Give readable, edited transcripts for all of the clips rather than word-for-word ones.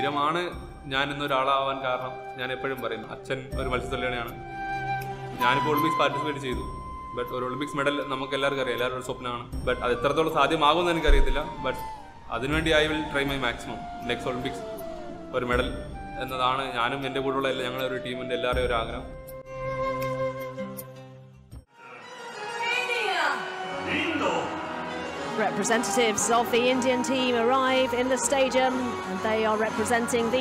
ധൈര്യമാണ് ഞാൻ ഇന്നൊരാളാവാൻ കാരണം. ഞാൻ എപ്പോഴും പറയും, അച്ഛൻ ഒരു മത്സ്യത്തൊഴിലാളിയാണ്. ഞാനിപ്പോൾ ഒളിമ്പിക്സ് പാർട്ടിസിപ്പേറ്റ് ചെയ്തു. ബട്ട് ഒരു ഒളിമ്പിക്സ് മെഡൽ നമുക്ക് എല്ലാവർക്കും അറിയാം, എല്ലാവരും ഒരു സ്വപ്നമാണ്. ബട്ട് അത് എത്രത്തോളം സാധ്യമാകുമെന്ന് എനിക്കറിയത്തില്ല. ബട്ട് അതിനുവേണ്ടി I will try my maximum. Next Olympics ഒരു മെഡൽ എന്നതാണ് ഞാനും എൻ്റെ കൂടെയുള്ള ഞങ്ങളുടെ ഒരു ടീമിൻ്റെ എല്ലാവരുടെയും ഒരു ആഗ്രഹം. Representatives of the Indian team arrive in the stadium, and they are representing the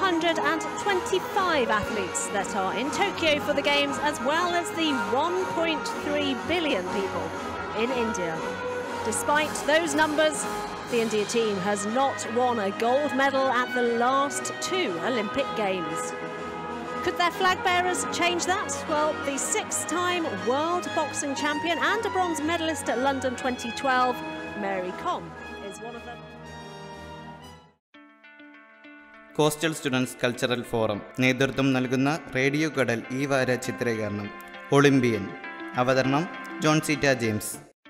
125 athletes that are in Tokyo for the Games, as well as the 1.3 billion people in India. Despite those numbers, the India team has not won a gold medal at the last 2 Olympic Games. Could their flag bearers change that? Well, the 6-time world boxing champion and a bronze medalist at London 2012, Mary Kom, is one of them. Coastal students cultural forum നേതൃത്വം നൽകുന്ന radio കടൽ ഈ വാര ചിത്രീകരണം Olympian. അവതരണം ജോൺസീറ്റ James.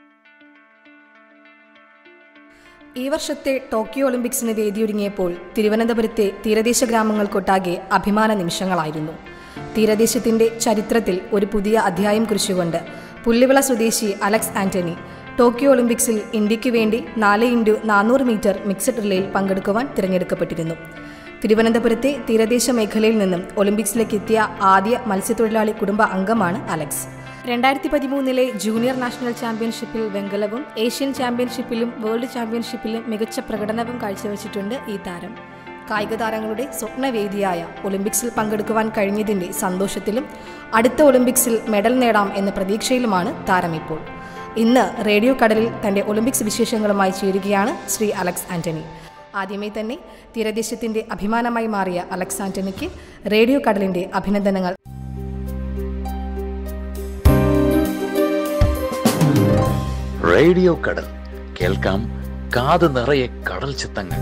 ഈ വർഷത്തെ Tokyo ഒളിമ്പിക്സിന് വേദിയൊരുങ്ങിയപ്പോൾ തിരുവനന്തപുരത്തെ തീരദേശ ഗ്രാമങ്ങൾക്കൊട്ടാകെ അഭിമാന നിമിഷങ്ങളായിരുന്നു. തീരദേശത്തിൻ്റെ ചരിത്രത്തിൽ ഒരു പുതിയ അധ്യായം കുറിച്ചുകൊണ്ട് പുല്ലുവിള സ്വദേശി അലക്സ് ആന്റണി ടോക്കിയോ ഒളിമ്പിക്സിൽ ഇന്ത്യയ്ക്ക് വേണ്ടി 4x400 മീറ്റർ മിക്സഡ് റിലേയിൽ പങ്കെടുക്കുവാൻ തിരഞ്ഞെടുക്കപ്പെട്ടിരുന്നു. തിരുവനന്തപുരത്തെ തീരദേശ മേഖലയിൽ നിന്നും ഒളിമ്പിക്സിലേക്ക് എത്തിയ ആദ്യ മത്സ്യത്തൊഴിലാളി കുടുംബ അംഗമാണ് അലക്സ്. 2013 ജൂനിയർ നാഷണൽ ചാമ്പ്യൻഷിപ്പിൽ വെങ്കലവും ഏഷ്യൻ ചാമ്പ്യൻഷിപ്പിലും വേൾഡ് ചാമ്പ്യൻഷിപ്പിലും മികച്ച പ്രകടനവും കാഴ്ചവെച്ചിട്ടുണ്ട് ഈ താരം. കായിക താരങ്ങളുടെ സ്വപ്നവേദിയായ ഒളിമ്പിക്സിൽ പങ്കെടുക്കുവാൻ കഴിഞ്ഞതിൻ്റെ സന്തോഷത്തിലും അടുത്ത ഒളിമ്പിക്സിൽ മെഡൽ നേടാം എന്ന പ്രതീക്ഷയിലുമാണ് താരം ഇപ്പോൾ. ഇന്ന് റേഡിയോ കടലിൽ തൻ്റെ ഒളിമ്പിക്സ് വിശേഷങ്ങളുമായി ചേരുകയാണ് ശ്രീ അലക്സ് ആന്റണി. ആദ്യമേ തന്നെ തീരദേശത്തിൻ്റെ അഭിമാനമായി മാറിയ അലക്സ് ആന്റണിക്ക് റേഡിയോ കടലിൻ്റെ അഭിനന്ദനങ്ങൾ. റേഡിയോ കടൽ കേൾക്കാം, കാത് നിറയെ കടൽ ചിത്തങ്ങൾ.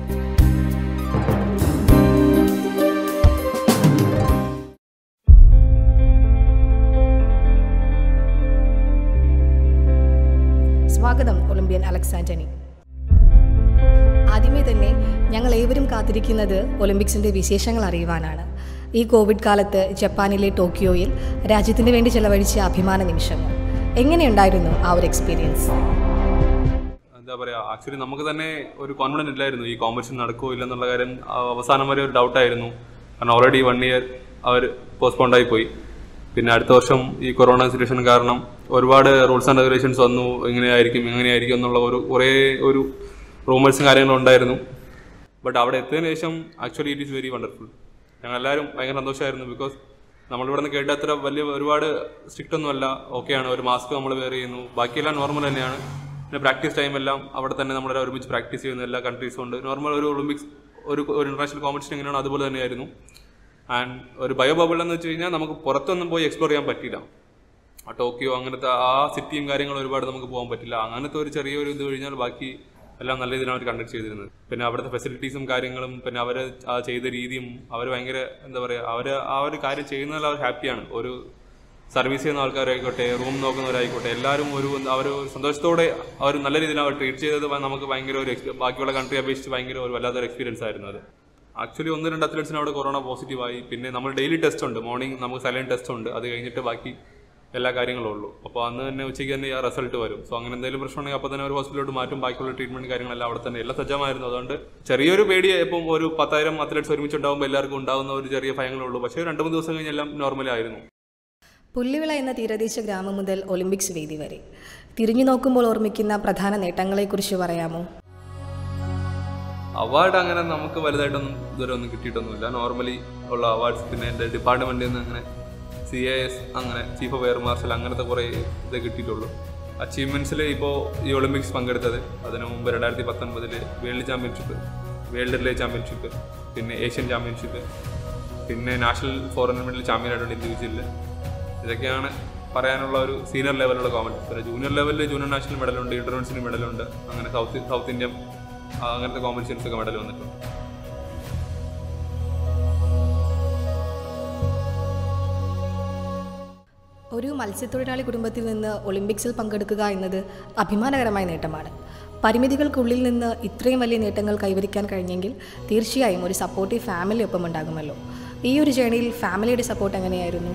സ്വാഗതം ഒളിമ്പ്യൻ അലക്സ് ആന്റണി. ആദ്യമേ തന്നെ ഞങ്ങൾ ഏവരും കാത്തിരിക്കുന്നത് ഒളിമ്പിക്സിൻ്റെ വിശേഷങ്ങൾ അറിയുവാനാണ്. ഈ കോവിഡ് കാലത്ത് ജപ്പാനിലെ ടോക്കിയോയിൽ രാജ്യത്തിന് വേണ്ടി ചെലവഴിച്ച അഭിമാന നിമിഷങ്ങൾ എങ്ങനെയുണ്ടായിരുന്നു ആ ഒരു എക്സ്പീരിയൻസ്? എന്താ പറയുക, ആക്ച്വലി നമുക്ക് തന്നെ ഒരു കോൺഫിഡൻസ് ഇല്ലായിരുന്നു ഈ കോമ്പറ്റീഷൻ നടക്കുമോ ഇല്ലെന്നുള്ള കാര്യം. അവസാനം വരെ ഒരു ഡൗട്ടായിരുന്നു. കാരണം ഓൾറെഡി 1 ഇയർ അവർ പോസ്റ്റ്പോണ്ടായി പോയി. പിന്നെ അടുത്ത വർഷം ഈ കൊറോണ സിറ്റുവേഷൻ കാരണം ഒരുപാട് റൂൾസ് ആൻഡ് റെഗുലേഷൻസ് വന്നു. എങ്ങനെയായിരിക്കും എന്നുള്ള കുറേ ഒരു റൂമേഴ്സും കാര്യങ്ങളും ഉണ്ടായിരുന്നു. ബട്ട് അവിടെ എത്തിയതിനു ശേഷം actually it is very wonderful. ഞങ്ങളെല്ലാവരും ഭയങ്കര സന്തോഷമായിരുന്നു. ബിക്കോസ് നമ്മളിവിടെ നിന്ന് കേട്ട അത്ര ഒരുപാട് സ്ട്രിക്റ്റ് ഒന്നുമല്ല. ഓക്കെയാണ്, ഒരു മാസ്ക് നമ്മൾ വെയർ ചെയ്യുന്നു, ബാക്കിയെല്ലാം നോർമൽ തന്നെയാണ്. പിന്നെ പ്രാക്ടീസ് ടൈമെല്ലാം അവിടെ തന്നെ നമ്മളെല്ലാം ഒരുമിച്ച് പ്രാക്ടീസ് ചെയ്യുന്ന എല്ലാ കൺട്രീസും ഉണ്ട്. നോർമൽ ഒരു ഒളിമ്പിക്സ് ഒരു ഇന്റർനാഷണൽ കോമ്പറ്റീഷൻ എങ്ങനെയാണോ അതുപോലെ തന്നെയായിരുന്നു. ആൻഡ് ഒരു ബയോ ബബിൾ എന്ന് വെച്ച് കഴിഞ്ഞാൽ നമുക്ക് പുറത്തൊന്നും പോയി എക്സ്പ്ലോർ ചെയ്യാൻ പറ്റില്ല. ടോക്കിയോ അങ്ങനത്തെ ആ സിറ്റിയും കാര്യങ്ങളും ഒരുപാട് നമുക്ക് പോകാൻ പറ്റില്ല. അങ്ങനത്തെ ഒരു ചെറിയൊരു ഇത് കഴിഞ്ഞാൽ ബാക്കി എല്ലാം നല്ല രീതിയിലാണ് അവർ കണ്ടക്ട് ചെയ്തിരുന്നത്. പിന്നെ അവിടുത്തെ ഫെസിലിറ്റീസും കാര്യങ്ങളും പിന്നെ അവർ ആ ചെയ്ത രീതിയും അവർ ഭയങ്കര എന്താ പറയുക, അവർ ആ ഒരു കാര്യം ചെയ്യുന്നതിൽ അവർ ഹാപ്പിയാണ്. ഒരു സർവീസ് ചെയ്യുന്ന ആൾക്കാരായിക്കോട്ടെ, റൂം നോക്കുന്നവരായിക്കോട്ടെ, എല്ലാവരും അവർ സന്തോഷത്തോടെ അവർ നല്ല രീതിയിൽ അവർ ട്രീറ്റ് ചെയ്തത് നമുക്ക് ഭയങ്കര ഒരു ബാക്കിയുള്ള കൺട്രി അപേക്ഷിച്ച് ഭയങ്കര ഒരു വല്ലാത്തൊരു എക്സ്പീരിയൻസ് ആയിരുന്നു അത്. ആക്ച്വലി 1-2 അത്ലറ്റ്സിന് അവിടെ കൊറോണ പോസിറ്റീവായി. പിന്നെ നമ്മൾ ഡെയിലി ടെസ്റ്റ് ഉണ്ട്, മോർണിംഗ് നമുക്ക് സൈലന്റ് ടെസ്റ്റ് ഉണ്ട്, അത് കഴിഞ്ഞിട്ട് ബാക്കി എല്ലാ കാര്യങ്ങളും ഉള്ളൂ. അപ്പോൾ അന്ന് തന്നെ ഉച്ചയ്ക്ക് തന്നെ ആ റിസൾട്ട് വരും. സോ അങ്ങനെ എന്തെങ്കിലും പ്രശ്നമുണ്ടെങ്കിൽ അപ്പോൾ തന്നെ ഒരു ഹോസ്പിറ്റലിലോട്ട് മാറ്റും. ബാക്കിയുള്ള ട്രീറ്റ്മെന്റ് കാര്യങ്ങളെല്ലാം അവിടെ തന്നെ എല്ലാം സജ്ജമായിരുന്നു. അതുകൊണ്ട് ചെറിയൊരു പേടി ഇപ്പം ഒരു 10,000 അത്ലറ്റ്സ് ഒരുമിച്ചുണ്ടാകുമ്പോൾ എല്ലാവർക്കും ഉണ്ടാകുന്ന ഒരു ചെറിയ ഭയങ്ങളുള്ളൂ. പക്ഷേ 2-3 ദിവസം കഴിഞ്ഞെല്ലാം നോർമലി ആയിരുന്നു. പുല്ലുവിള എന്ന തീരദേശ ഗ്രാമം മുതൽ ഒളിമ്പിക്സ് വേദി വരെ തിരിഞ്ഞു നോക്കുമ്പോൾ ഓർമ്മിക്കുന്ന പ്രധാന നേട്ടങ്ങളെക്കുറിച്ച് പറയാമോ? അവാർഡ് അങ്ങനെ നമുക്ക് വലുതായിട്ടൊന്നും ഇതുവരെ ഒന്നും കിട്ടിയിട്ടൊന്നുമില്ല. നോർമലി ഉള്ള അവാർഡ്സ് പിന്നെ എൻ്റെ ഡിപ്പാർട്ട്മെൻറ്റിൽ നിന്ന് അങ്ങനെ CIS അങ്ങനെ ചീഫ് ഓഫ് എയർ മാർഷൽ അങ്ങനത്തെ കുറേ ഇതേ കിട്ടിയിട്ടുള്ളൂ. അച്ചീവ്മെൻറ്റ്സിൽ ഇപ്പോൾ ഈ ഒളിമ്പിക്സ് പങ്കെടുത്തത്, അതിനു മുമ്പ് 2019 world championship, world relay championship, പിന്നെ ഏഷ്യൻ ചാമ്പ്യൻഷിപ്പ്, പിന്നെ നാഷണൽ ഫോറിൻ മെഡൽ ചാമ്പ്യനായിട്ടുണ്ട് ഇൻഡിവിജ്വലിൽ. ഇതൊക്കെയാണ് പറയാനുള്ള ഒരു സീനിയർ ലെവലുള്ള കോമ്പറ്റീഷൻ. പിന്നെ ജൂനിയർ ലെവലിൽ ജൂനിയർ നാഷണൽ മെഡലുണ്ട്, ഇന്റർനാഷണൽ മെഡലുണ്ട്, അങ്ങനെ സൗത്ത് ഇന്ത്യൻ അങ്ങനത്തെ കോമ്പറ്റീഷൻസ് ഒക്കെ മെഡൽ വന്നിട്ടുണ്ട്. ഒരു മത്സ്യത്തൊഴിലാളി കുടുംബത്തിൽ നിന്ന് ഒളിമ്പിക്സിൽ പങ്കെടുക്കുക എന്നത് അഭിമാനകരമായ നേട്ടമാണ്. പരിമിതികൾക്കുള്ളിൽ നിന്ന് ഇത്രയും വലിയ നേട്ടങ്ങൾ കൈവരിക്കാൻ കഴിഞ്ഞെങ്കിൽ തീർച്ചയായും ഒരു സപ്പോർട്ടീവ് ഫാമിലി ഒപ്പം ഉണ്ടാകുമല്ലോ. ഈ ഒരു ജേണിയിൽ ഫാമിലിയുടെ സപ്പോർട്ട് എങ്ങനെയായിരുന്നു?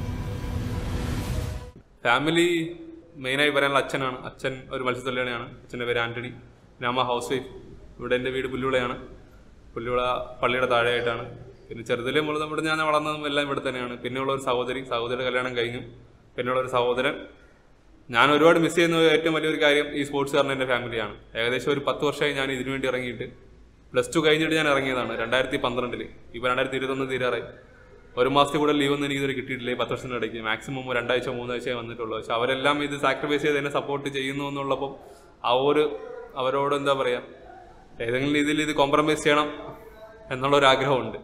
ഫാമിലി മെയിനായി പറയാനുള്ള അച്ഛനാണ്. അച്ഛൻ ഒരു മത്സ്യത്തൊഴിലാളിയാണ്. അച്ഛൻ്റെ പേര് ആൻ്റണി. പിന്നെ അമ്മ ഹൗസ് വൈഫ്. ഇവിടെ എൻ്റെ വീട് പുല്ലുവിളയാണ്. പുല്ലുവിള പള്ളിയുടെ താഴെയായിട്ടാണ്. പിന്നെ ചെറുതിലെ മുതൽ ഇവിടെ ഞാൻ വളർന്നതും എല്ലാം ഇവിടെ തന്നെയാണ്. പിന്നെയുള്ള ഒരു സഹോദരിയുടെ കല്യാണം കഴിഞ്ഞു. പിന്നെയുള്ള ഒരു സഹോദരൻ. ഞാൻ ഒരുപാട് മിസ് ചെയ്യുന്ന ഏറ്റവും വലിയൊരു കാര്യം ഈ സ്പോർട്സ് കാരണം എൻ്റെ ഫാമിലിയാണ്. ഏകദേശം ഒരു 10 വർഷമായി ഞാൻ ഇതിനു വേണ്ടി ഇറങ്ങിയിട്ട്. +2 കഴിഞ്ഞിട്ട് ഞാൻ ഇറങ്ങിയതാണ് 2012. ഇപ്പോൾ 2021 തീരാറായി. 1 മാസത്തിൽ കൂടെ ലീവൊന്നും എനിക്കിതുവരെ കിട്ടിയിട്ടില്ല. 10 വർഷത്തിനിടയ്ക്ക് മാക്സിമം 2 ആഴ്ച 3 ആഴ്ചയെ വന്നിട്ടുള്ളൂ. പക്ഷെ അവരെല്ലാം ഇത് സാക്രിഫൈസ് ചെയ്ത് എന്നെ സപ്പോർട്ട് ചെയ്യുന്നു എന്നുള്ളപ്പോൾ അവരോട് എന്താ പറയുക, ഏതെങ്കിലും രീതിയിൽ ഇത് കോംപ്രമൈസ് ചെയ്യണം എന്നുള്ളൊരാഗ്രഹമുണ്ട്.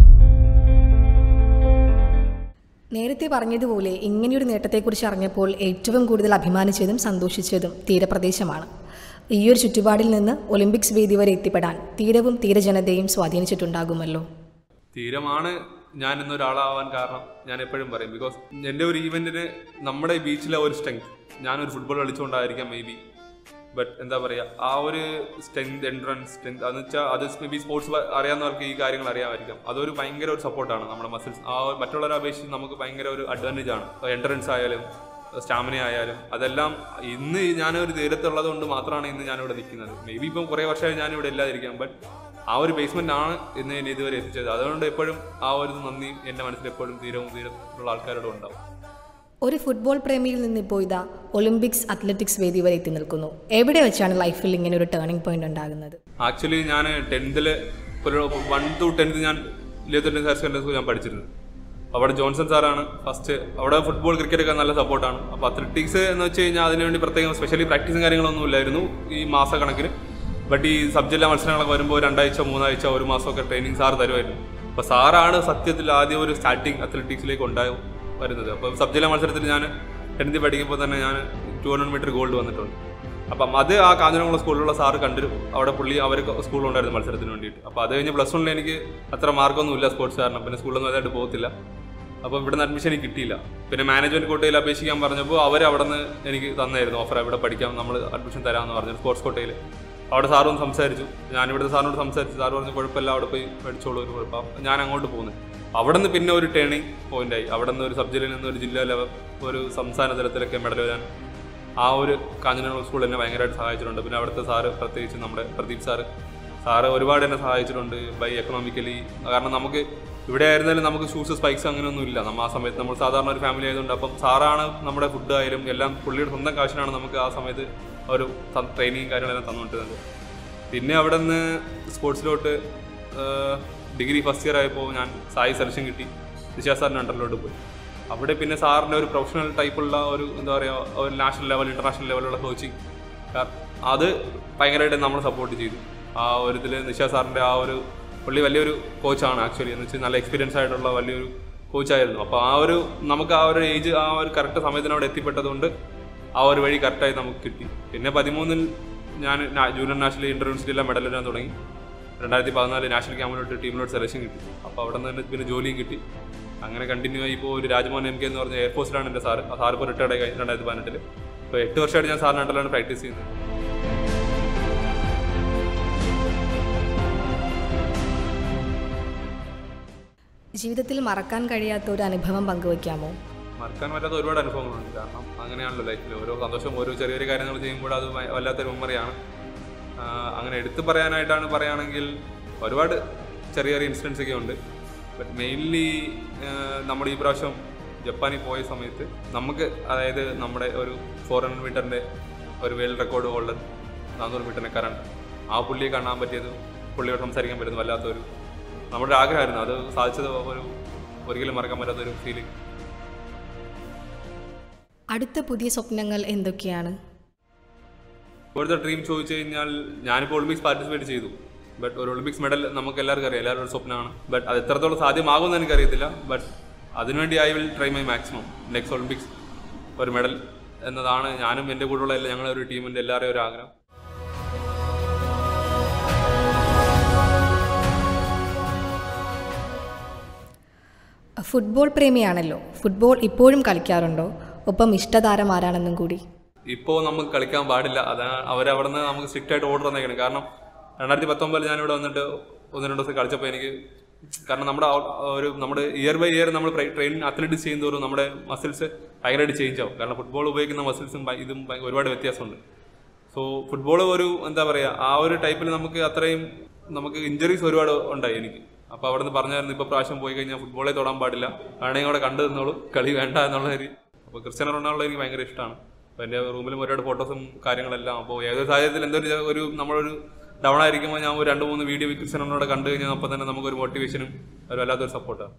നേരത്തെ പറഞ്ഞതുപോലെ ഇങ്ങനെയൊരു നേട്ടത്തെക്കുറിച്ച് അറിഞ്ഞപ്പോൾ ഏറ്റവും കൂടുതൽ അഭിമാനിച്ചതും സന്തോഷിച്ചതും തീരപ്രദേശമാണ്. ഈയൊരു ചുറ്റുപാടിൽ നിന്ന് ഒളിമ്പിക്സ് വേദി വരെ എത്തിപ്പെടാൻ തീരവും തീരജനതയും സ്വാധീനിച്ചിട്ടുണ്ടാകുമല്ലോ. തീരമാണ് ഞാൻ ഇന്നൊരാളാവാൻ കാരണം. ഞാൻ എപ്പോഴും പറയും, ബിക്കോസ് എൻ്റെ ഒരു ഈവെൻറ്റിന് നമ്മുടെ ബീച്ചിലെ ഒരു സ്ട്രെങ്ത്, ഞാനൊരു ഫുട്ബോൾ കളിച്ചുകൊണ്ടായിരിക്കാം മേ ബി, ബട്ട് എന്താ പറയുക, ആ ഒരു സ്ട്രെങ്ത്, എൻട്രൻസ് സ്ട്രെങ്ത് അതെന്ന് വെച്ചാൽ അത് മേ ബി സ്പോർട്സ് അറിയാവുന്നവർക്ക് ഈ കാര്യങ്ങൾ അറിയാമായിരിക്കും. അതൊരു ഭയങ്കര ഒരു സപ്പോർട്ടാണ് നമ്മുടെ മസിൽസ്. മറ്റുള്ളവരെ അപേക്ഷിച്ച് നമുക്ക് ഭയങ്കര ഒരു അഡ്വാൻറ്റേജ് ആണ്. എൻട്രൻസ് ആയാലും സ്റ്റാമിന ആയാലും അതെല്ലാം. ഇന്ന് ഞാനൊരു തീരത്തുള്ളത് കൊണ്ട് മാത്രമാണ് ഇന്ന് ഞാനിവിടെ നിൽക്കുന്നത്. മേ ബി ഇപ്പം കുറേ വർഷമായി ഞാനിവിടെ ഇല്ലാതിരിക്കാം, ബട്ട് ആ ഒരു ബേസ്മെൻ്റ് ആണ് ഇന്ന് എന്നെ ഇതുവരെ എത്തിച്ചത്. അതുകൊണ്ട് എപ്പോഴും ആ ഒരു നന്ദി എൻ്റെ മനസ്സിൽ എപ്പോഴും തീരത്തുള്ള ആൾക്കാരോട് ഉണ്ടാവും. ഒരു ഫുട്ബോൾ പ്രേമിയിൽ നിന്നിപ്പോൾ ഇതാ ഒളിമ്പിക്സ് അത്ലറ്റിക്സ് വേദി വരെ എത്തി നിൽക്കുന്നു. എവിടെ വെച്ചാണ് ലൈഫിൽ ഇങ്ങനെ ഒരു ടേണിംഗ് പോയിന്റ് ഉണ്ടാകുന്നത്? ആക്ച്വലി ഞാൻ 10th 1 to 10th ഞാൻ ലിയോത്തൻ്റെ ഹയർ സെക്കൻഡറി സ്കൂൾ ഞാൻ പഠിച്ചിരുന്നു. അവിടെ ജോൺസൺ സാറാണ് ഫസ്റ്റ്. അവിടെ ഫുട്ബോൾ ക്രിക്കറ്റ് ഒക്കെ നല്ല സപ്പോർട്ടാണ്. അപ്പോൾ അത്ലറ്റിക്സ് എന്ന് വെച്ച് കഴിഞ്ഞാൽ അതിനുവേണ്ടി പ്രത്യേകം സ്പെഷ്യലി പ്രാക്ടീസും കാര്യങ്ങളൊന്നും ഇല്ലായിരുന്നു ഈ മാസക്കണക്കിന്. ബട്ട് ഈ സബ് ജില്ലാ മത്സരങ്ങളൊക്കെ വരുമ്പോൾ 2 ആഴ്ച 3 ആഴ്ച 1 മാസമൊക്കെ ട്രെയിനിങ് സാർ തരുമായിരുന്നു. അപ്പോൾ സാറാണ് സത്യത്തിൽ ആദ്യം ഒരു സ്റ്റാർട്ടിങ് അത്ലറ്റിക്സിലേക്ക് വരുന്നത്. അപ്പോൾ സബ് ജില്ലാ മത്സരത്തിൽ ഞാൻ 10th പഠിക്കുമ്പോൾ തന്നെ ഞാൻ 200 മീറ്റർ ഗോൾഡ് വന്നിട്ടുണ്ട്. അപ്പം അത് ആ കാഞ്ഞിരംകുളം സ്കൂളിലുള്ള സാറ് കണ്ടു. അവിടെ അവർക്ക് സ്കൂളിലുണ്ടായിരുന്നു മത്സരത്തിന് വേണ്ടിയിട്ട്. അപ്പോൾ അത് കഴിഞ്ഞ് +1 എനിക്ക് അത്ര മാർക്കൊന്നും ഇല്ല സ്പോർട്സ് കാരണം. പിന്നെ സ്കൂളിലൊന്നും അതായിട്ട് പോകത്തില്ല. അപ്പോൾ ഇവിടുന്ന് അഡ്മിഷൻ എനിക്ക് കിട്ടിയില്ല. പിന്നെ മാനേജ്മെൻറ്റ് കോട്ടയിൽ അപേക്ഷിക്കാൻ പറഞ്ഞപ്പോൾ അവിടെ നിന്ന് എനിക്ക് തന്നായിരുന്നു ഓഫർ. ഇവിടെ പഠിക്കാം, നമ്മൾ അഡ്മിഷൻ തരാമെന്ന് പറഞ്ഞു സ്പോർട്സ് കോട്ടയിൽ. അവിടെ സാറും സംസാരിച്ചു. ഞാനിവിടുത്തെ സാറിനോട് സംസാരിച്ചു. സാറ് പറഞ്ഞു കുഴപ്പമില്ല, അവിടെ പോയി പഠിച്ചോളൂ, ഒരു കുഴപ്പം. ഞാൻ അങ്ങോട്ട് പോകുന്നത്. അവിടെ നിന്ന് പിന്നെ ഒരു ടേണിംഗ് പോയിൻ്റായി. അവിടെ നിന്ന് ഒരു സബ് ജില്ലയിൽ നിന്ന് ഒരു ജില്ലാ ലെവൽ, ഒരു സംസ്ഥാന തലത്തിലൊക്കെ മെഡൽ വരാൻ ആ ഒരു കാഞ്ഞിരംകുളം സ്കൂൾ എന്നെ ഭയങ്കരമായിട്ട് സഹായിച്ചിട്ടുണ്ട്. പിന്നെ അവിടുത്തെ സാറ്, പ്രത്യേകിച്ച് നമ്മുടെ പ്രദീപ് സാറ് ഒരുപാട് എന്നെ സഹായിച്ചിട്ടുണ്ട് എക്കണോമിക്കലി. കാരണം നമുക്ക് ഇവിടെ ആയിരുന്നാലും നമുക്ക് ഷൂസ് സ്പൈക്സ് അങ്ങനെയൊന്നും ഇല്ല. ആ സമയത്ത് നമ്മൾ സാധാരണ ഒരു ഫാമിലി ആയതുകൊണ്ട് അപ്പം സാറാണ് നമ്മുടെ ഫുഡ് ആയാലും എല്ലാം പുള്ളിയുടെ സ്വന്തം കാശിനാണ് നമുക്ക് ആ സമയത്ത് ഒരു ട്രെയിനിങ് കാര്യങ്ങളെല്ലാം തന്നുകൊണ്ടിരുന്നത്. പിന്നെ അവിടെ നിന്ന് സ്പോർട്സിലോട്ട് ഡിഗ്രി ഫസ്റ്റ് ഇയർ ആയപ്പോൾ ഞാൻ സായി സെലക്ഷൻ കിട്ടി. നിശാ സാറിൻ്റെ അണ്ടറിലോട്ട് പോയി. അവിടെ പിന്നെ സാറിൻ്റെ ഒരു പ്രൊഫഷണൽ ടൈപ്പുള്ള ഒരു എന്താ പറയുക, ഒരു നാഷണൽ ലെവൽ ഇൻ്റർനാഷണൽ ലെവലുള്ള കോച്ചിങ്, അത് ഭയങ്കരമായിട്ട് നമ്മൾ സപ്പോർട്ട് ചെയ്തു. ആ ഒരു ഇതിൽ നിശാ സാറിൻ്റെ ആ ഒരു പുള്ളി വലിയൊരു കോച്ചാണ് ആക്ച്വലി. എന്ന് വെച്ചാൽ നല്ല എക്സ്പീരിയൻസ് ആയിട്ടുള്ള വലിയൊരു കോച്ചായിരുന്നു. അപ്പോൾ നമുക്ക് ആ ഒരു ഏജ്, ആ ഒരു കറക്റ്റ് സമയത്തിന് അവിടെ എത്തിപ്പെട്ടതുകൊണ്ട് ആ ഒരു വഴി കറക്റ്റായി നമുക്ക് കിട്ടി. പിന്നെ 2013 ഞാൻ ജൂനിയർ നാഷണൽ ഇൻ്റർയൂണിവേഴ്സിറ്റിയിലെല്ലാം മെഡൽ വരാൻ തുടങ്ങി. 2014 നാഷണൽ ക്യാമ്പിലോട്ട് ടീമിലോട്ട് സെലക്ഷൻ കിട്ടി. അപ്പോൾ അവിടെ നിന്ന് പിന്നെ ജോലിയും കിട്ടി. അങ്ങനെ കണ്ടിന്യൂ ആയി ഇപ്പോൾ ഒരു രാജ്മോഹൻ MK എന്ന് പറഞ്ഞ എയർഫോഴ്സിലാണ് എൻ്റെ സാറ്. ആ സാർ ഇപ്പോൾ റിട്ടയർഡ് ആയി 2018. ഇപ്പോൾ 8 വർഷമായിട്ട് ഞാൻ സാറിൻ്റെ അണ്ടറിലാണ് പ്രാക്ടീസ് ചെയ്യുന്നത്. ജീവിതത്തിൽ മറക്കാൻ കഴിയാത്ത ഒരു അനുഭവം പങ്കുവയ്ക്കാമോ? മറക്കാൻ പറ്റാത്ത ഒരുപാട് അനുഭവങ്ങളുണ്ട്. കാരണം അങ്ങനെയാണല്ലോ ലൈഫിൽ. ഓരോ സന്തോഷം, ഓരോ ചെറിയ ചെറിയ കാര്യങ്ങൾ ചെയ്യുമ്പോൾ അത് വല്ലാത്തൊരു മെമ്മറിയാണ്. അങ്ങനെ എടുത്തു പറയുകയാണെങ്കിൽ ഒരുപാട് ചെറിയ ചെറിയ ഇൻസിഡൻസ് ഒക്കെ ഉണ്ട്. ബട്ട് മെയിൻലി നമ്മുടെ ഈ പ്രാവശ്യം ജപ്പാനിൽ പോയ സമയത്ത് നമുക്ക്, അതായത് നമ്മുടെ ഒരു 400 മീറ്ററിൻ്റെ ഒരു വേൾഡ് റെക്കോർഡ് ഹോൾഡർ 400 മീറ്ററിനെക്കാരുണ്ട്. ആ പുള്ളിയെ കാണാൻ പറ്റിയത്, പുള്ളിയോട് സംസാരിക്കാൻ പറ്റുന്നത് വല്ലാത്തൊരു നമ്മുടെ ആഗ്രഹമായിരുന്നു. അത് സാധിച്ചത് ഒരിക്കലും മറക്കാൻ പറ്റാത്തൊരു ഫീലിംഗ്. അടുത്ത പുതിയ സ്വപ്നങ്ങൾ എന്തൊക്കെയാണ്? ഇപ്പോഴത്തെ ഡ്രീം ചോദിച്ചു കഴിഞ്ഞാൽ, ഞാനിപ്പോൾ ഒളിമ്പിക്സ് പാർട്ടിസിപ്പേറ്റ് ചെയ്തു. ബട്ട് ഒരു ഒളിമ്പിക്സ് മെഡൽ നമുക്ക് എല്ലാവർക്കും അറിയാം, എല്ലാവരും ഒരു സ്വപ്നമാണ്. ബട്ട് അത് എത്രത്തോളം സാധ്യമാകുമെന്ന് എനിക്കറിയത്തില്ല. ബട്ട് അതിനുവേണ്ടി I will try my maximum. Next Olympics ഒരു മെഡൽ എന്നതാണ് ഞാനും എൻ്റെ കൂടെയുള്ള ഞങ്ങളുടെ ഒരു ടീമിൻ്റെ എല്ലാവരുടെയും ഒരു ആഗ്രഹം. ഫുട്ബോൾ പ്രേമിയാണല്ലോ. ഫുട്ബോൾ ഇപ്പോഴും കളിക്കാറുണ്ടോ? ഒപ്പം ഇഷ്ടതാരം ആരാണെന്നും കൂടി. ഇപ്പോൾ നമുക്ക് കളിക്കാൻ പാടില്ല. അതാണ് അവരവിടെ നിന്ന് നമുക്ക് സ്ട്രിക്റ്റ് ആയിട്ട് ഓർഡർ തന്നേക്കണം. കാരണം 2019 ഞാനിവിടെ വന്നിട്ട് 1-2 ദിവസം കളിച്ചപ്പോൾ എനിക്ക്, കാരണം നമ്മുടെ ഇയർ ബൈ ഇയർ നമ്മൾ ട്രെയിനിങ് അത്ലറ്റിക്സ് ചെയ്യുന്നതോറും നമ്മുടെ മസിൽസ് ഭയങ്കരമായിട്ട് ചേഞ്ച് ആവും. കാരണം ഫുട്ബോൾ ഉപയോഗിക്കുന്ന മസിൽസും ഇതും ഒരുപാട് വ്യത്യാസമുണ്ട്. സോ ഫുട്ബോൾ ഒരു എന്താ പറയുക, ആ ഒരു ടൈപ്പിൽ നമുക്ക് ഇഞ്ചറീസ് ഒരുപാട് ഉണ്ടായി എനിക്ക്. അപ്പോൾ അവിടെ നിന്ന് പറഞ്ഞായിരുന്നു, ഇപ്പോൾ പ്രാവശ്യം പോയി കഴിഞ്ഞാൽ ഫുട്ബോളെ തൊടാൻ പാടില്ല, വേണമെങ്കിൽ അവിടെ കണ്ടു നിന്നോളൂ, കളി വേണ്ട എന്നുള്ള ഒരു. അപ്പോൾ ക്രിസ്ത്യാനോ റൊണാൾഡോ എനിക്ക് ഭയങ്കര ഇഷ്ടമാണ്. അപ്പോൾ എൻ്റെ റൂമിലും ഒരുപാട് ഫോട്ടോസും കാര്യങ്ങളെല്ലാം. അപ്പോൾ ഏതൊരു സാഹചര്യത്തിൽ എന്തൊരു നമ്മളൊരു ഡൗൺ ആയിരിക്കുമ്പോൾ ഞാൻ ഒരു 2-3 വീഡിയോ ക്രിസ്ത്യാനോ റൊണാൾഡോ കണ്ടു കഴിഞ്ഞാൽ അപ്പോൾ തന്നെ നമുക്കൊരു മോട്ടിവേഷനും ഒരു വല്ലാത്തൊരു സപ്പോർട്ടാണ്.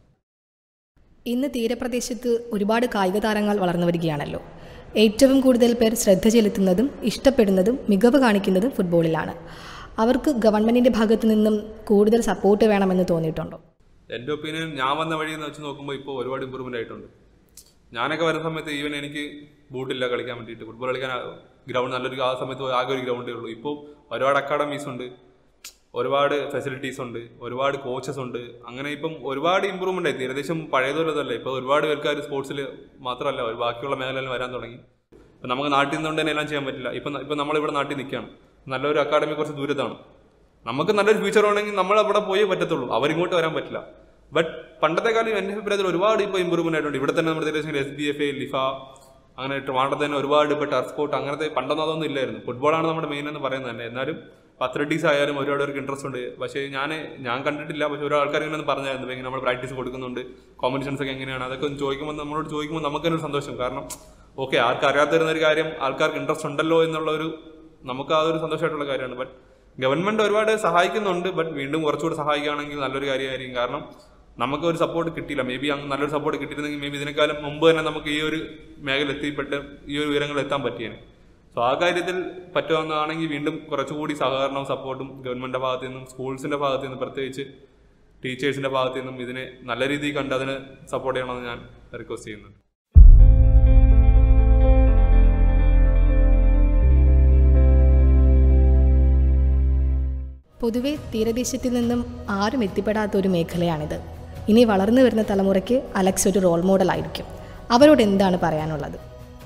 ഇന്ന് തീരപ്രദേശത്ത് ഒരുപാട് കായിക താരങ്ങൾ വളർന്നു വരികയാണല്ലോ. ഏറ്റവും കൂടുതൽ പേർ ശ്രദ്ധ ചെലുത്തുന്നതും ഇഷ്ടപ്പെടുന്നതും മികവ് കാണിക്കുന്നതും ഫുട്ബോളിലാണ്. അവർക്ക് ഗവൺമെൻറ്റിൻ്റെ ഭാഗത്തു നിന്നും കൂടുതൽ സപ്പോർട്ട് വേണമെന്ന് തോന്നിയിട്ടുണ്ടോ? എൻ്റെ ഒപ്പീനിയൻ, ഞാൻ വന്ന വഴി എന്ന് വെച്ച് നോക്കുമ്പോൾ ഇപ്പോൾ ഒരുപാട് ഇമ്പ്രൂവ്മെൻ്റ് ആയിട്ടുണ്ട്. ഞാനൊക്കെ വരുന്ന സമയത്ത് ഈവൻ എനിക്ക് ബൂട്ടില്ല കളിക്കാൻ വേണ്ടിയിട്ട്. ഫുട്ബോൾ കളിക്കാൻ ഗ്രൗണ്ട് ആ സമയത്ത് ആകെ ഒരു ഗ്രൗണ്ടേ ഉള്ളൂ. ഇപ്പോൾ ഒരുപാട് അക്കാഡമീസ് ഉണ്ട്, ഒരുപാട് ഫെസിലിറ്റീസ് ഉണ്ട്, ഒരുപാട് കോച്ചസ് ഉണ്ട്. അങ്ങനെ ഇപ്പം ഒരുപാട് ഇമ്പ്രൂവ്മെൻ്റ് ആയി. ഏകദേശം പഴയതുപോലതല്ല. ഇപ്പോൾ ഒരുപാട് പേർക്കാർ സ്പോർട്സിൽ മാത്രമല്ല ബാക്കിയുള്ള മേഖലയിൽ വരാൻ തുടങ്ങി. ഇപ്പം നമുക്ക് നാട്ടിൽ നിന്നുകൊണ്ട് തന്നെ എല്ലാം ചെയ്യാൻ പറ്റില്ല. ഇപ്പം നമ്മളിവിടെ നാട്ടിൽ നിൽക്കുകയാണ്, നല്ലൊരു അക്കാഡമി കുറച്ച് ദൂരത്താണ്. നമുക്ക് നല്ലൊരു ഫ്യൂച്ചർ വേണമെങ്കിൽ നമ്മൾ അവിടെ പോയേ പറ്റത്തുള്ളൂ, അവരിങ്ങോട്ട് വരാൻ പറ്റില്ല. ബട്ട് പണ്ടത്തെ കാലം എൻ്റെ അഭിപ്രായത്തിൽ ഒരുപാട് ഇപ്പോൾ ഇമ്പ്രൂവ്മെൻ്റ് ആയിട്ടുണ്ട്. ഇവിടെ തന്നെ നമ്മുടെ SBFA, ലിഫ, അങ്ങനെ ട്രിവാൻഡ്രത്ത് തന്നെ ഒരുപാട് ഇപ്പോൾ ടർഫ് സ്പോർട്ട് അങ്ങനത്തെ പണ്ടൊന്നും അതൊന്നും ഇല്ലായിരുന്നു. ഫുട്ബോളാണ് നമ്മുടെ മെയിൻ എന്ന് പറയുന്നത് തന്നെ. എന്നാലും അത്ലറ്റീസ് ആയാലും ഒരുപാട് പേർക്ക് ഇൻട്രസ്റ്റ് ഉണ്ട്. പക്ഷേ ഞാൻ കണ്ടിട്ടില്ല. പക്ഷേ ഓരോ ആൾക്കാർ ഇങ്ങനെ പറഞ്ഞായിരുന്നു, ഇങ്ങനെ നമ്മൾ പ്രാക്ടീസ് കൊടുക്കുന്നുണ്ട്, കോമ്പറ്റീഷൻസ് ഒക്കെ എങ്ങനെയാണ്, അതൊക്കെ നമ്മളോട് ചോദിക്കുമ്പോൾ നമുക്കൊരു സന്തോഷം. കാരണം ഓക്കെ, ആർക്കും അറിയാത്തിരുന്നൊരു കാര്യം ആൾക്കാർക്ക് ഇൻട്രസ്റ്റ് ഉണ്ടല്ലോ എന്നുള്ളൊരു നമുക്ക് അതൊരു സന്തോഷമായിട്ടുള്ള കാര്യമാണ്. ബട്ട് ഗവൺമെൻറ് ഒരുപാട് സഹായിക്കുന്നുണ്ട്. ബട്ട് വീണ്ടും കുറച്ചുകൂടി സഹായിക്കുകയാണെങ്കിൽ നല്ലൊരു കാര്യമായിരിക്കും. കാരണം നമുക്ക് ഒരു സപ്പോർട്ട് കിട്ടിയില്ല. മേ ബി അങ്ങ് നല്ലൊരു സപ്പോർട്ട് കിട്ടിയിരുന്നെങ്കിൽ മേ ബി ഇതിനേക്കാളും മുമ്പ് തന്നെ നമുക്ക് ഈ ഒരു മേഖല എത്തിപ്പെട്ട് ഈ ഒരു ഉയരങ്ങളിൽ എത്താൻ പറ്റിയേനെ. സോ ആ കാര്യത്തിൽ പറ്റുമെന്നാണെങ്കിൽ വീണ്ടും കുറച്ചുകൂടി സഹകരണവും സപ്പോർട്ടും ഗവൺമെൻറ്റിൻ്റെ ഭാഗത്തു നിന്നും സ്കൂൾസിൻ്റെ ഭാഗത്തു നിന്നും പ്രത്യേകിച്ച് ടീച്ചേഴ്സിൻ്റെ ഭാഗത്തു നിന്നും ഇതിനെ നല്ല രീതിയിൽ കണ്ട് അതിന് സപ്പോർട്ട് ചെയ്യണമെന്ന് ഞാൻ റിക്വസ്റ്റ് ചെയ്യുന്നുണ്ട്. പൊതുവെ തീരദേശത്തിൽ നിന്നും ആരും എത്തിപ്പെടാത്ത ഒരു മേഖലയാണിത്. ഇനി വളർന്നു വരുന്ന തലമുറയ്ക്ക് അലക്സ് ഒരു റോൾ മോഡലായിരിക്കും. അവരോട് എന്താണ് പറയാനുള്ളത്?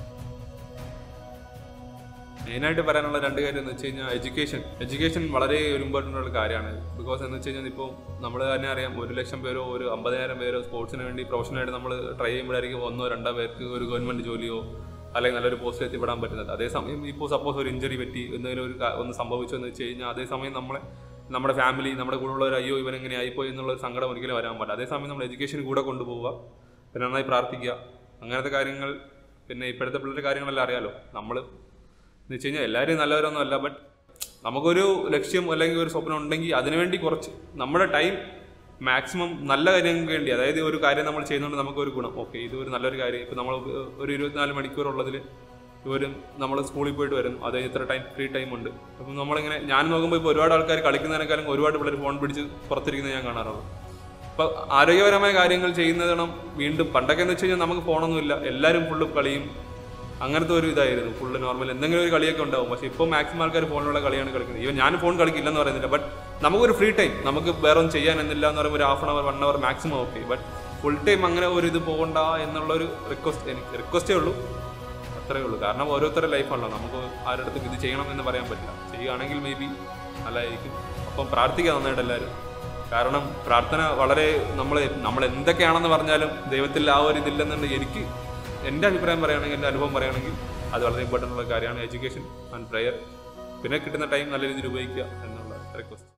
മെയിനായിട്ട് പറയാനുള്ള 2 കാര്യം എന്ന് വെച്ച് കഴിഞ്ഞാൽ എഡ്യൂക്കേഷൻ വളരെ ഒരു ഇമ്പോർട്ടൻ്റ് ഉള്ള കാര്യമാണ്. ബിക്കോസ് എന്ന് വെച്ച് കഴിഞ്ഞാൽ ഇപ്പോൾ നമ്മൾ തന്നെ അറിയാം, 1,00,000 പേരോ ഒരു 50,000 പേരോ സ്പോർട്സിന് വേണ്ടി പ്രൊഫഷണലായിട്ട് നമ്മൾ ട്രൈ ചെയ്യുമ്പോഴായിരിക്കും 1-2 പേർക്ക് ഒരു ഗവൺമെൻറ് ജോലിയോ അല്ലെങ്കിൽ നല്ലൊരു പോസ്റ്റിൽ എത്തിപ്പെടാൻ പറ്റുന്നത്. അതേസമയം ഇപ്പോൾ സപ്പോസ് ഒരു ഇഞ്ചറി പറ്റി എന്തെങ്കിലും ഒന്ന് സംഭവിച്ചു എന്ന് വെച്ച് കഴിഞ്ഞാൽ അതേസമയം നമ്മുടെ ഫാമിലി, നമ്മുടെ കൂടെയുള്ളവർ അയ്യോ ഇവനെങ്ങനെ ആയിപ്പോയി എന്നുള്ളൊരു സങ്കടം ഒരിക്കലും വരാൻ പാടില്ല. അതേസമയം നമ്മൾ എഡ്യൂക്കേഷൻ കൂടെ കൊണ്ടുപോവുക, പിന്നെ നന്നായി പ്രാർത്ഥിക്കുക, അങ്ങനത്തെ കാര്യങ്ങൾ. പിന്നെ ഇപ്പോഴത്തെ പിള്ളേരുടെ കാര്യങ്ങളെല്ലാം അറിയാലോ. നമ്മൾ എന്ന് വെച്ച് കഴിഞ്ഞാൽ എല്ലാവരും നല്ലവരൊന്നും അല്ല. ബട്ട് നമുക്കൊരു ലക്ഷ്യം അല്ലെങ്കിൽ ഒരു സ്വപ്നം ഉണ്ടെങ്കിൽ അതിനുവേണ്ടി കുറച്ച് നമ്മുടെ ടൈം മാക്സിമം നല്ല കാര്യങ്ങൾക്ക് വേണ്ടി, അതായത് ഒരു കാര്യം നമ്മൾ ചെയ്യുന്നതുകൊണ്ട് നമുക്കൊരു ഗുണം, ഓക്കെ ഇത് ഒരു നല്ലൊരു കാര്യം. ഇപ്പോൾ നമ്മൾ ഒരു 24 മണിക്കൂറുള്ളതിൽ നമ്മൾ സ്കൂളിൽ പോയിട്ട് വരുന്നു, അത് ഇത്ര ഫ്രീ ടൈം ഉണ്ട്. അപ്പം നമ്മളിങ്ങനെ ഞാൻ നോക്കുമ്പോൾ ഇപ്പോൾ ഒരുപാട് ആൾക്കാർ കളിക്കുന്നതിനേക്കാളും ഒരുപാട് പിള്ളേർ ഫോൺ പിടിച്ച് പുറത്തിരിക്കുന്നത് ഞാൻ കാണാറുള്ളൂ. അപ്പോൾ ആരോഗ്യപരമായ കാര്യങ്ങൾ ചെയ്യുന്നതാണ്. വീണ്ടും പണ്ടൊക്കെ എന്ന് വെച്ച് കഴിഞ്ഞാൽ നമുക്ക് ഫോണൊന്നുമില്ല, എല്ലാവരും ഫുള്ള് കളിയും അങ്ങനത്തെ ഒരു ഇതായിരുന്നു, ഫുള്ള് നോർമൽ എന്തെങ്കിലും ഒരു കളിയൊക്കെ ഉണ്ടാവും. പക്ഷേ ഇപ്പോൾ മാക്സിമം ആൾക്കാർ ഫോണിലുള്ള കളിയാണ് കളിക്കുന്നത്. ഈവൻ ഞാൻ ഫോൺ കളിക്കില്ലെന്ന് പറയുന്നില്ല, ബട്ട് നമുക്കൊരു ഫ്രീ ടൈം നമുക്ക് വേറെ ഒന്നും ചെയ്യാൻ എന്നില്ല എന്ന് പറയുമ്പോൾ ഒരു 1/2 hour 1 hour maximum okay. But full time അങ്ങനെ ഒരു ഇത് പോകണ്ട എന്നുള്ളൊരു റിക്വസ്റ്റേ ഉള്ളൂ, അത്രയേ ഉള്ളൂ. കാരണം ഓരോരുത്തരുടെ ലൈഫാണല്ലോ, നമുക്ക് ആരുടെ അടുത്തും ഇത് ചെയ്യണം എന്ന് പറയാൻ പറ്റില്ല. ചെയ്യുകയാണെങ്കിൽ മേ ബി നല്ലതായിരിക്കും. അപ്പം പ്രാർത്ഥിക്കുക നന്നായിട്ട് എല്ലാവരും. കാരണം പ്രാർത്ഥന വളരെ നമ്മൾ എന്തൊക്കെയാണെന്ന് പറഞ്ഞാലും ദൈവത്തിൽ ആ ഒരു ഇതില്ലെന്നുണ്ടെങ്കിൽ എനിക്ക് എൻ്റെ അഭിപ്രായം പറയുകയാണെങ്കിൽ, എൻ്റെ അനുഭവം പറയുകയാണെങ്കിൽ അത് വളരെ ഇമ്പോർട്ടൻ്റ് ഉള്ള കാര്യമാണ്. എഡ്യൂക്കേഷൻ ആൻഡ് പ്രെയർ, പിന്നെ കിട്ടുന്ന ടൈം നല്ല രീതിയിൽ ഉപയോഗിക്കുക എന്നുള്ള റിക്വസ്റ്റ്.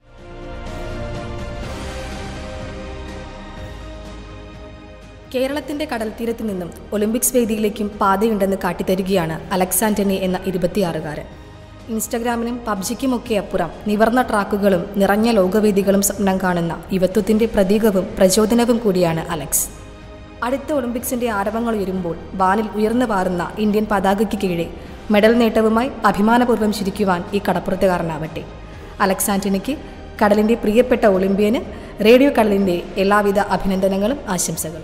കേരളത്തിൻ്റെ കടൽത്തീരത്ത് നിന്നും ഒളിമ്പിക്സ് വേദിയിലേക്കും പാതയുണ്ടെന്ന് കാട്ടിത്തരികയാണ് അലക്സ് ആന്റണി എന്ന 26-കാരൻ. ഇൻസ്റ്റഗ്രാമിനും പബ്ജിക്കുമൊക്കെ അപ്പുറം നിവർന്ന ട്രാക്കുകളും നിറഞ്ഞ ലോകവേദികളും സ്വപ്നം കാണുന്ന യുവത്വത്തിൻ്റെ പ്രതീകവും പ്രചോദനവും കൂടിയാണ് അലക്സ്. അടുത്ത ഒളിമ്പിക്സിൻ്റെ ആരവങ്ങൾ ഉയരുമ്പോൾ വാനിൽ ഉയർന്നു പാറുന്ന ഇന്ത്യൻ പതാകയ്ക്ക് കീഴെ മെഡൽ നേട്ടവുമായി അഭിമാനപൂർവ്വം ചിരിക്കുവാൻ ഈ കടപ്പുറത്തുകാരനാവട്ടെ. അലക്സ് ആന്റണിക്ക്, കടലിൻ്റെ പ്രിയപ്പെട്ട ഒളിമ്പ്യന്, റേഡിയോ കടലിൻ്റെ എല്ലാവിധ അഭിനന്ദനങ്ങളും ആശംസകളും.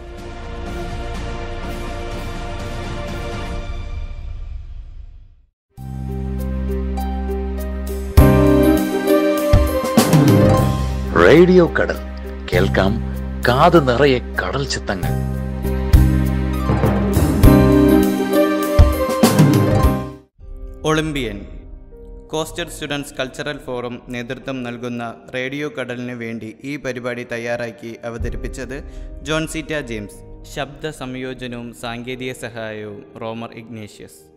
റേഡിയോ കടൽ കേൾക്കാം, കാത് നിറയെ കടൽ ചിത്തങ്ങൾ. Olympian. Coastal students cultural forum നേതൃത്വം നൽകുന്ന റേഡിയോ കടലിന് വേണ്ടി ഈ പരിപാടി തയ്യാറാക്കി അവതരിപ്പിച്ചത് ജോൺസീറ്റ ജെയിംസ്. ശബ്ദ സംയോജനവും സാങ്കേതിക സഹായവും റോമർ ഇഗ്നേഷ്യസ്.